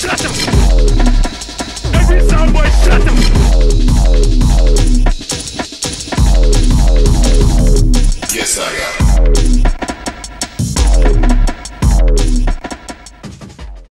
shut up! Every sound boy, shut up! Yes, I got it.